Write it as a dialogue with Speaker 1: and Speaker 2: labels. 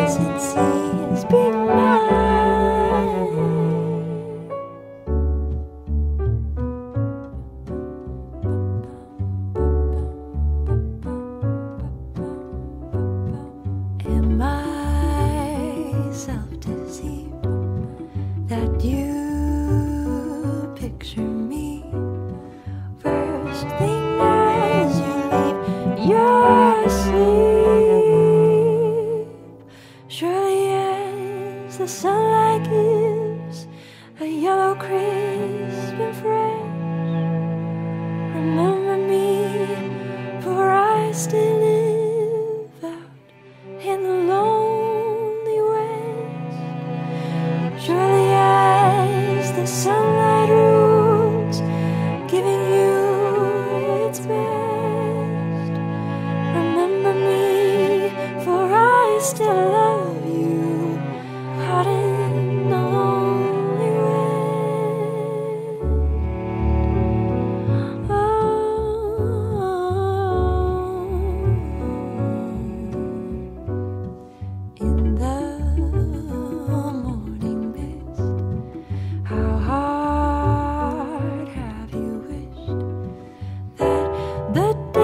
Speaker 1: and seas be mine. Am I self-deceived that you picture me first thing as you leave your sleep? Surely as the sunlight gives a yellow crisp and fresh, remember me, for I still live out in the lonely west. Surely as the sunlight rules, giving you its best, remember me, for I still love you out in the lonely west. In the morning mist, how hard have you wished that the